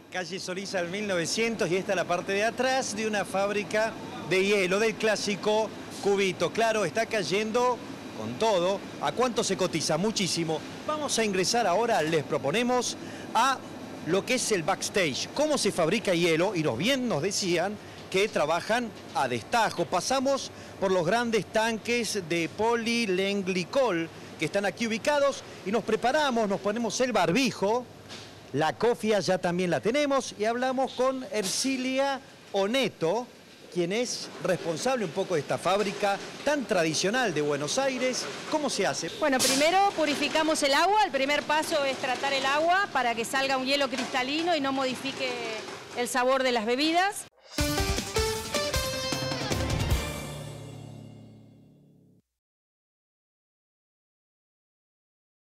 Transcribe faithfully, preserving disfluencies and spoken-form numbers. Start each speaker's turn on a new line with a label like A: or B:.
A: Calle Solís al mil novecientos y esta es la parte de atrás de una fábrica de hielo, del clásico cubito. Claro, está cayendo con todo. ¿A cuánto se cotiza? Muchísimo. Vamos a ingresar ahora, les proponemos, a lo que es el backstage. Cómo se fabrica hielo, y nos bien nos decían que trabajan a destajo. Pasamos por los grandes tanques de polilenglicol que están aquí ubicados y nos preparamos, nos ponemos el barbijo. La cofia ya también la tenemos y hablamos con Ercilia Oneto, quien es responsable un poco de esta fábrica tan tradicional de Buenos Aires. ¿Cómo se hace?
B: Bueno, primero purificamos el agua. El primer paso es tratar el agua para que salga un hielo cristalino y no modifique el sabor de las bebidas.